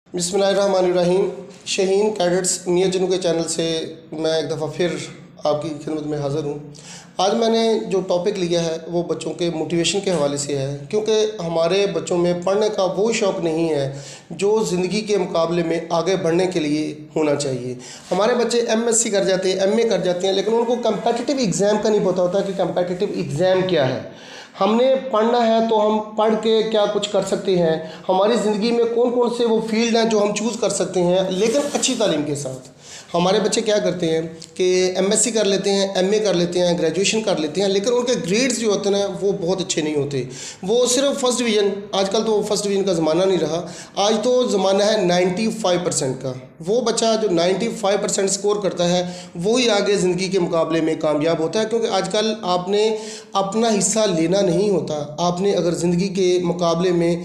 बिस्मिल्लाहिर्रहमानिर्रहीम। शहीन कैडेट्स मियां जनू के चैनल से मैं एक दफ़ा फिर आपकी खिदमत में हाज़िर हूँ। आज मैंने जो टॉपिक लिया है वो बच्चों के मोटिवेशन के हवाले से है, क्योंकि हमारे बच्चों में पढ़ने का वो शौक़ नहीं है जो ज़िंदगी के मुकाबले में आगे बढ़ने के लिए होना चाहिए। हमारे बच्चे एमएससी कर जाते हैं, एमए कर जाते हैं, लेकिन उनको कम्पिटिटिव एग्ज़ाम का नहीं पता होता कि कम्पिटिटिव एग्ज़ाम क्या है। हमने पढ़ना है तो हम पढ़ के क्या कुछ कर सकते हैं, हमारी ज़िंदगी में कौन कौन से वो फील्ड हैं जो हम चूज़ कर सकते हैं, लेकिन अच्छी तालीम के साथ। हमारे बच्चे क्या करते हैं कि एमएससी कर लेते हैं, एमए कर लेते हैं, ग्रेजुएशन कर लेते हैं, लेकिन उनके ग्रेड्स जो होते हैं वो बहुत अच्छे नहीं होते। वो सिर्फ फर्स्ट डिवीज़न, आजकल तो फर्स्ट डिवीज़न का ज़माना नहीं रहा, आज तो ज़माना है 95% का। वो बच्चा जो 95% स्कोर करता है वही आगे ज़िंदगी के मुकाबले में कामयाब होता है, क्योंकि आजकल आपने अपना हिस्सा लेना नहीं होता। आपने अगर ज़िंदगी के मुकाबले में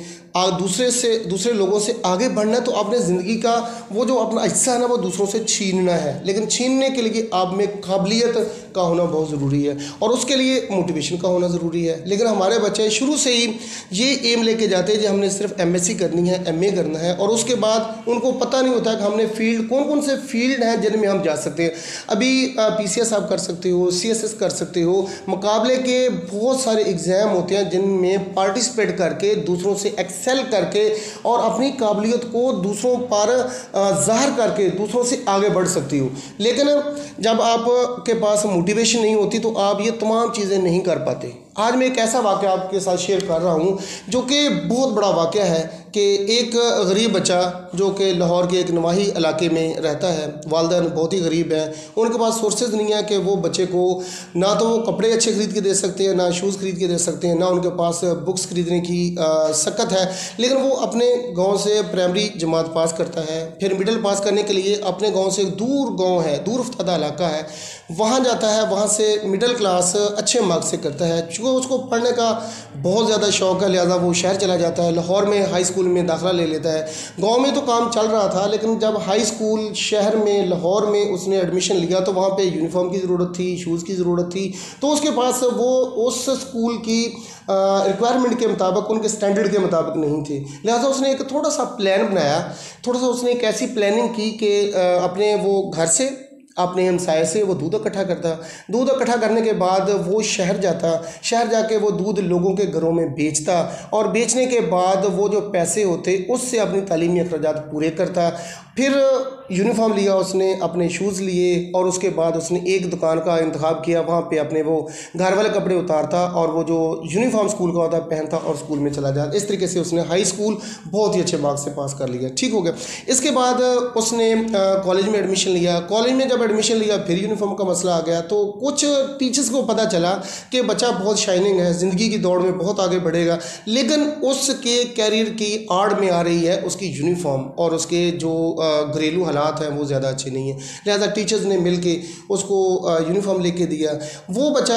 दूसरे लोगों से आगे बढ़ना है तो आपने ज़िंदगी का वो जो अपना हिस्सा है ना वो दूसरों से छीनना है। लेकिन छीनने के लिए आप में काबिलियत का होना बहुत ज़रूरी है और उसके लिए मोटिवेशन का होना ज़रूरी है। लेकिन हमारे बच्चे शुरू से ही ये एम लेके जाते हैं कि हमने सिर्फ एमएससी करनी है, एमए करना है, और उसके बाद उनको पता नहीं होता कि हमने फील्ड कौन कौन से फील्ड हैं जिनमें हम जा सकते हैं। अभी पीसीएस आप कर सकते हो, सीएसएस कर सकते हो, मुकाबले के बहुत सारे एग्ज़ाम होते हैं जिनमें पार्टिसिपेट करके दूसरों से सेल करके और अपनी काबिलियत को दूसरों पर ज़ाहिर करके दूसरों से आगे बढ़ सकती हो। लेकिन जब आपके पास मोटिवेशन नहीं होती तो आप ये तमाम चीज़ें नहीं कर पाते। आज मैं एक ऐसा वाक़या आपके साथ शेयर कर रहा हूँ जो कि बहुत बड़ा वाक़या है कि एक गरीब बच्चा जो कि लाहौर के एक नवाही इलाके में रहता है, वालिदैन बहुत ही गरीब हैं, उनके पास सोर्सेज नहीं है कि वो बच्चे को ना तो वो कपड़े अच्छे ख़रीद के दे सकते हैं, ना शूज़ ख़रीद के दे सकते हैं, ना उनके पास बुक्स ख़रीदने की सकत है। लेकिन वो अपने गांव से प्राइमरी जमात पास करता है, फिर मिडिल पास करने के लिए अपने गांव से दूर गांव है, दूर अफ्तादा इलाका है, वहाँ जाता है, वहाँ से मिडिल क्लास अच्छे मार्क्स से करता है। चूँकि उसको पढ़ने का बहुत ज़्यादा शौक़ है लिहाजा वो शहर चला जाता है, लाहौर में हाई स्कूल में दाखिला ले लेता है। गांव में तो काम चल रहा था, लेकिन जब हाई स्कूल शहर में लाहौर में उसने एडमिशन लिया तो वहाँ पे यूनिफॉर्म की ज़रूरत थी, शूज़ की ज़रूरत थी, तो उसके पास वो उस स्कूल की रिक्वायरमेंट के मुताबिक, उनके स्टैंडर्ड के मुताबिक नहीं थे। लिहाजा उसने एक थोड़ा सा प्लान बनाया, थोड़ा सा उसने एक ऐसी प्लानिंग की कि अपने वो घर से अपने हमसाये से वो दूध इकट्ठा करता। दूध इकट्ठा करने के बाद वो शहर जाता, शहर जाके वो दूध लोगों के घरों में बेचता और बेचने के बाद वो जो पैसे होते उससे अपनी तालीमी अखराजात पूरे करता। फिर यूनिफॉर्म लिया उसने, अपने शूज़ लिए और उसके बाद उसने एक दुकान का इंतखाब किया, वहाँ पे अपने वो घर वाले कपड़े उतारता और वो जो यूनिफॉर्म स्कूल का होता पहनता और स्कूल में चला जाता। इस तरीके से उसने हाई स्कूल बहुत ही अच्छे मार्क्स से पास कर लिया। ठीक हो गया। इसके बाद उसने कॉलेज में एडमिशन लिया। कॉलेज में जब एडमिशन लिया फिर यूनिफॉर्म का मसला आ गया, तो कुछ टीचर्स को पता चला कि बच्चा बहुत शाइनिंग है, ज़िंदगी की दौड़ में बहुत आगे बढ़ेगा, लेकिन उसके कैरियर की आड़ में आ रही है उसकी यूनिफॉर्म और उसके जो घरेलू हालात हैं वो ज़्यादा अच्छे नहीं हैं। लिहाजा टीचर्स ने मिल के उसको यूनिफॉर्म लेके दिया। वो बच्चा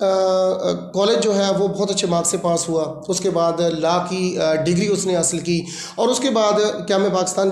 कॉलेज जो है वो बहुत अच्छे मार्क्स से पास हुआ। उसके बाद लॉ की डिग्री उसने हासिल की और उसके बाद क्या में पाकिस्तान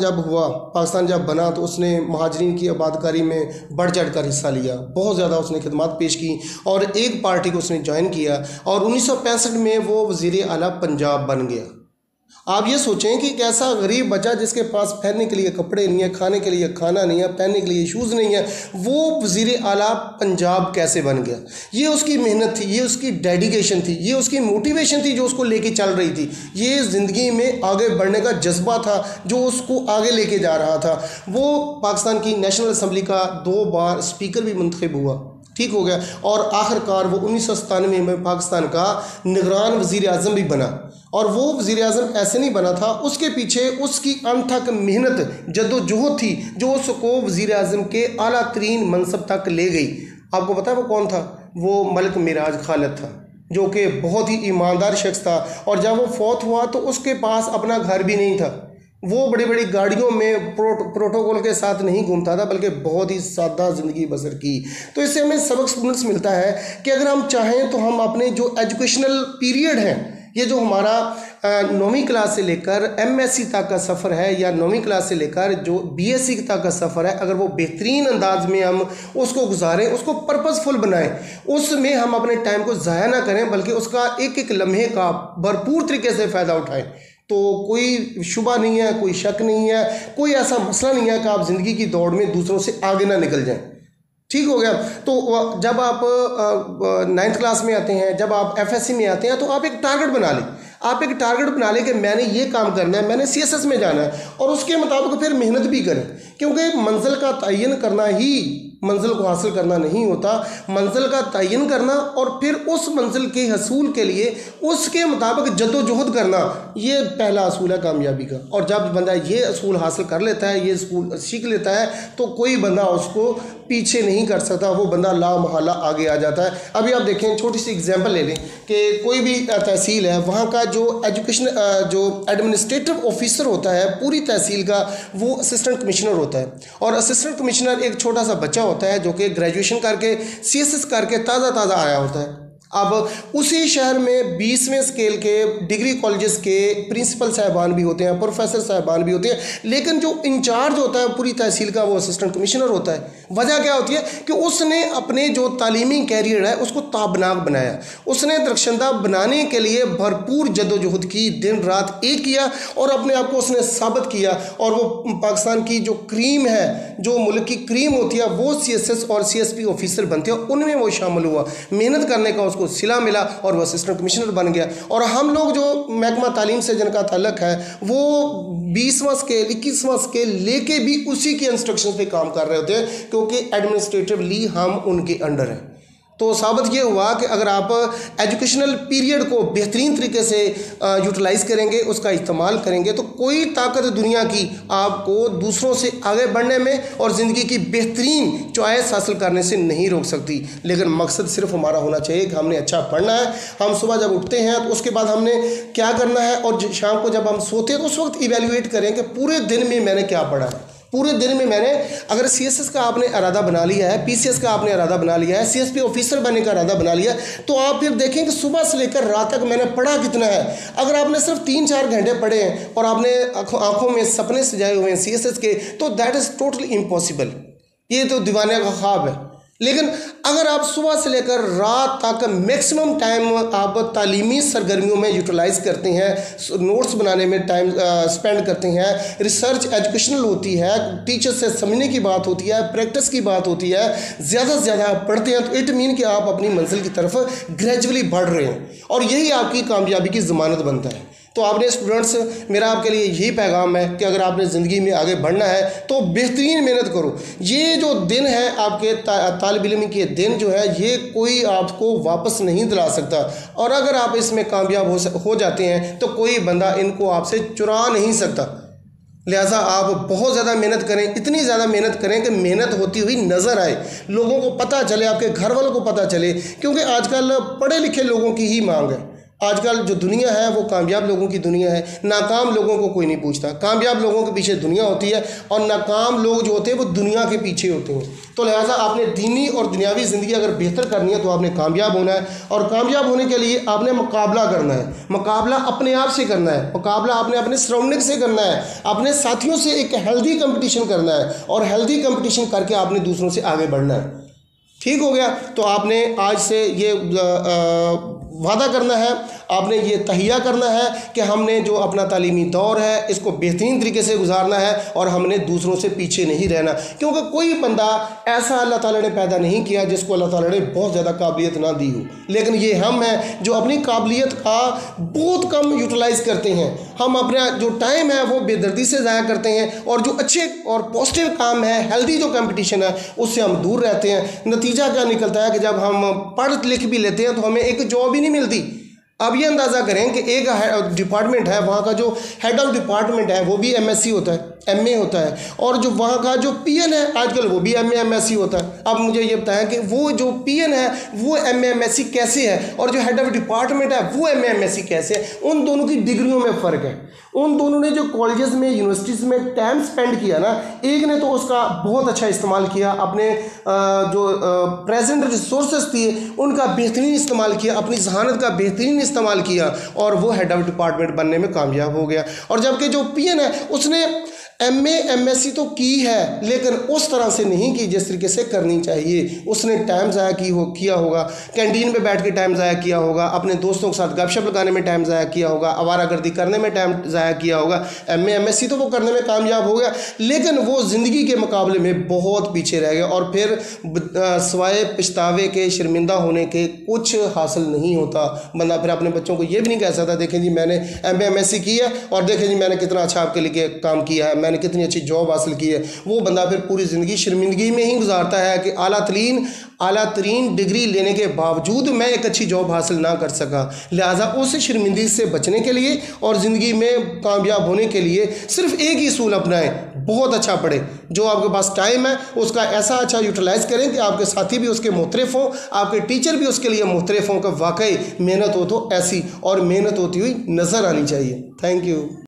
जब बना तो उसने महाजरीन की आबादकारी में बढ़ चढ़ कर हिस्सा लिया। बहुत ज़्यादा उसने खिदमत पेश की और एक पार्टी को उसने ज्वाइन किया और 1965 में वो वज़ीर आला पंजाब बन गया। आप ये सोचें कि कैसा गरीब बच्चा जिसके पास पहनने के लिए कपड़े नहीं है, खाने के लिए खाना नहीं है, पहनने के लिए शूज़ नहीं है, वो वज़ीर आला पंजाब कैसे बन गया। ये उसकी मेहनत थी, ये उसकी डेडिकेशन थी, ये उसकी मोटिवेशन थी जो उसको लेके चल रही थी। ये ज़िंदगी में आगे बढ़ने का जज्बा था जो उसको आगे लेके जा रहा था। वो पाकिस्तान की नेशनल असम्बली का 2 बार स्पीकर भी मुंतखब हुआ। ठीक हो गया। और आखिरकार वो 1997 में पाकिस्तान का निगरान वज़ीर आज़म भी बना। और वो वज़ीर आज़म ऐसे नहीं बना था, उसके पीछे उसकी अनथक मेहनत जद्दोजहद थी जो उसको वज़ीर आज़म के आला तरीन मनसब तक ले गई। आपको पता है वो कौन था? वो मलिक मिराज खालिद था, जो कि बहुत ही ईमानदार शख्स था। और जब वो फौत हुआ तो उसके पास अपना घर भी नहीं था। वो बड़ी बड़ी गाड़ियों में प्रोटोकॉल के साथ नहीं घूमता था, बल्कि बहुत ही सादा ज़िंदगी बसर की। तो इससे हमें सबक स्टूडेंट्स मिलता है कि अगर हम चाहें तो हम अपने जो एजुकेशनल पीरियड है, ये जो हमारा 9वीं क्लास से लेकर एमएससी तक का सफ़र है या 9वीं क्लास से लेकर जो बीएससी तक का सफ़र है, अगर वो बेहतरीन अंदाज में हम उसको गुजारें, उसको पर्पसफुल बनाएं, उसमें हम अपने टाइम को ज़ाया ना करें, बल्कि उसका एक एक लम्हे का भरपूर तरीके से फ़ायदा उठाएं। तो कोई शुबा नहीं है, कोई शक नहीं है, कोई ऐसा मसला नहीं है कि आप ज़िंदगी की दौड़ में दूसरों से आगे ना निकल जाएं। ठीक हो गया। तो जब आप 9th क्लास में आते हैं, जब आप FSC में आते हैं, तो आप एक टारगेट बना लें। आप एक टारगेट बना लें कि मैंने ये काम करना है, मैंने CSS में जाना है, और उसके मुताबिक फिर मेहनत भी करें, क्योंकि मंजिल का तयन करना ही मंजिल को हासिल करना नहीं होता। मंजिल का तयन करना और फिर उस मंजिल के हसूल के लिए उसके मुताबिक जद्दोजहद करना, ये पहला असूल है कामयाबी का। और जब बंदा ये असूल हासिल कर लेता है, ये असूल सीख लेता है, तो कोई बंदा उसको पीछे नहीं कर सकता, वो बंदा ला महला आगे आ जाता है। अभी आप देखें, छोटी सी एग्जांपल ले लें कि कोई भी तहसील है, वहाँ का जो एजुकेशन जो एडमिनिस्ट्रेटिव ऑफिसर होता है पूरी तहसील का, वो असिस्टेंट कमिश्नर होता है। और असिस्टेंट कमिश्नर एक छोटा सा बच्चा होता है जो कि ग्रेजुएशन करके CSS करके ताज़ा आया होता है। अब उसी शहर में 20वें स्केल के डिग्री कॉलेजेस के प्रिंसिपल साहबान भी होते हैं, प्रोफेसर साहबान भी होते हैं, लेकिन जो इंचार्ज होता है पूरी तहसील का वो असिस्टेंट कमिश्नर होता है। वजह क्या होती है कि उसने अपने जो तालीमी कैरियर है उसको ताबनाक बनाया, उसने दरख्शंदा बनाने के लिए भरपूर जद्दोजहद की, दिन रात एक किया और अपने आप को उसने साबित किया। और वो पाकिस्तान की जो क्रीम है, जो मुल्क की क्रीम होती है, वो CSS और CSP ऑफिसर बनते हैं, उनमें वो शामिल हुआ। मेहनत करने का उसको सिला मिला और वह असिस्टेंट कमिश्नर बन गया। और हम लोग जो महकमा तालीम से जिनका ताल्लुक है, वो 20वां स्केल 21वां स्केल लेके भी उसी के इंस्ट्रक्शन पे काम कर रहे होते हैं, क्योंकि एडमिनिस्ट्रेटिवली हम उनके अंडर हैं। तो साबित ये हुआ कि अगर आप एजुकेशनल पीरियड को बेहतरीन तरीके से यूटिलाइज़ करेंगे, उसका इस्तेमाल करेंगे, तो कोई ताकत दुनिया की आपको दूसरों से आगे बढ़ने में और ज़िंदगी की बेहतरीन चॉइस हासिल करने से नहीं रोक सकती। लेकिन मकसद सिर्फ हमारा होना चाहिए कि हमने अच्छा पढ़ना है। हम सुबह जब उठते हैं तो उसके बाद हमने क्या करना है, और शाम को जब हम सोते हैं तो उस वक्त इवेल्युएट करें कि पूरे दिन में मैंने क्या पढ़ा है। पूरे दिन में मैंने, अगर CSS का आपने इरादा बना लिया है, PCS का आपने इरादा बना लिया है, CSP ऑफिसर बनने का इरादा बना लिया, तो आप फिर देखें कि सुबह से लेकर रात तक मैंने पढ़ा कितना है। अगर आपने सिर्फ 3-4 घंटे पढ़े हैं और आपने आंखों में सपने सजाए हुए हैं CSS के, तो दैट इज़ टोटली इम्पॉसिबल। ये तो दीवाने का ख्वाब है। लेकिन अगर आप सुबह से लेकर रात तक मैक्सिमम टाइम आप तालीमी सरगर्मियों में यूटिलाइज़ करते हैं, नोट्स बनाने में टाइम स्पेंड करते हैं, रिसर्च एजुकेशनल होती है, टीचर से समझने की बात होती है, प्रैक्टिस की बात होती है, ज़्यादा से ज़्यादा आप पढ़ते हैं, तो इट मीन कि आप अपनी मंजिल की तरफ ग्रेजुअली बढ़ रहे हैं, और यही आपकी कामयाबी की ज़मानत बनता है। तो आपने स्टूडेंट्स, मेरा आपके लिए यही पैगाम है कि अगर आपने ज़िंदगी में आगे बढ़ना है तो बेहतरीन मेहनत करो। ये जो दिन है आपके तालिब इल्म के दिन जो है, ये कोई आपको वापस नहीं दिला सकता, और अगर आप इसमें कामयाब हो जाते हैं तो कोई बंदा इनको आपसे चुरा नहीं सकता। लिहाजा आप बहुत ज़्यादा मेहनत करें, इतनी ज़्यादा मेहनत करें कि मेहनत होती हुई नज़र आए, लोगों को पता चले, आपके घर वालों को पता चले, क्योंकि आजकल पढ़े लिखे लोगों की ही मांग है। आजकल जो दुनिया है वो कामयाब लोगों की दुनिया है, नाकाम लोगों को कोई नहीं पूछता। कामयाब लोगों के पीछे दुनिया होती है और नाकाम लोग जो होते हैं वो दुनिया के पीछे होते हैं। तो लिहाजा आपने दीनी और दुनियावी ज़िंदगी अगर बेहतर करनी है तो आपने कामयाब होना है, और कामयाब होने के लिए आपने मुकाबला करना है। मुकाबला अपने आप से करना है, मुकाबला आपने अपने सराउंडिंग से करना है, अपने साथियों से एक हेल्दी कंपटीशन करना है, और हेल्दी कंपटीशन करके आपने दूसरों से आगे बढ़ना है। ठीक हो गया। तो आपने आज से ये वादा करना है, आपने ये तहिया करना है कि हमने जो अपना तालीमी दौर है इसको बेहतरीन तरीके से गुजारना है, और हमने दूसरों से पीछे नहीं रहना, क्योंकि कोई बंदा ऐसा अल्लाह ताला ने पैदा नहीं किया जिसको अल्लाह ताला ने बहुत ज़्यादा काबिलियत ना दी हो। लेकिन ये हम हैं जो अपनी काबिलियत का बहुत कम यूटिलाइज़ करते हैं। हम अपना जो टाइम है वो बेदर्दी से ज़ाया करते हैं, और जो अच्छे और पॉजिटिव काम है, हेल्दी जो कंपटीशन है, उससे हम दूर रहते हैं। नतीजा क्या निकलता है कि जब हम पढ़ लिख भी लेते हैं तो हमें एक जॉब ही नहीं मिलती। अब ये अंदाज़ा करें कि एक डिपार्टमेंट है, वहाँ का जो हेड ऑफ डिपार्टमेंट है वो भी MSc होता है, MA होता है, और जो वहाँ का जो PN है आजकल वो भी MA MSc होता है। अब मुझे ये बताएं कि वो जो PN है वो MA MSc कैसे है, और जो हेड ऑफ डिपार्टमेंट है वो MA MSc कैसे है। उन दोनों की डिग्रियों में फ़र्क है। उन दोनों ने जो कॉलेजेस में, यूनिवर्सिटीज़ में टाइम स्पेंड किया ना, एक ने तो उसका बहुत अच्छा इस्तेमाल किया, अपने जो प्रेजेंट रिसोर्सेज थे उनका बेहतरीन इस्तेमाल किया, अपनी जहानत का बेहतरीन इस्तेमाल किया और वो हेड ऑफ डिपार्टमेंट बनने में कामयाब हो गया। और जबकि जो पीएन है उसने एमए एमएससी तो की है, लेकिन उस तरह से नहीं की जिस तरीके से करनी चाहिए। उसने टाइम ज़ाया किया होगा, कैंटीन में बैठ के टाइम ज़ाया किया होगा, अपने दोस्तों के साथ गपशप लगाने में टाइम ज़ाया किया होगा, आवारागर्दी करने में टाइम ज़ाया किया होगा। एमए एमएससी तो वो करने में कामयाब हो गया, लेकिन वो ज़िंदगी के मुकाबले में बहुत पीछे रह गया और फिर सवाए पछतावे के, शर्मिंदा होने के कुछ हासिल नहीं होता। बंदा फिर अपने बच्चों को ये भी नहीं कह सकता देखें जी मैंने एमए एमएससी की है और देखें जी मैंने कितना अच्छा आपके लिए काम किया है, मैंने कितनी अच्छी जॉब हासिल की है। वो बंदा फिर पूरी ज़िंदगी शर्मिंदगी में ही गुजारता है कि आला तरीन डिग्री लेने के बावजूद मैं एक अच्छी जॉब हासिल ना कर सका। लिहाजा उस शर्मिंदगी से बचने के लिए और ज़िंदगी में कामयाब होने के लिए सिर्फ एक ही असूल अपनाएं, बहुत अच्छा पढ़े। जो आपके पास टाइम है उसका ऐसा अच्छा यूटिलाइज़ करें कि आपके साथी भी उसके मुख्तलिफ हों, आपके टीचर भी उसके लिए मुख्तलिफ हों, कि वाकई मेहनत हो तो ऐसी और मेहनत होती हुई नज़र आनी चाहिए। Thank you.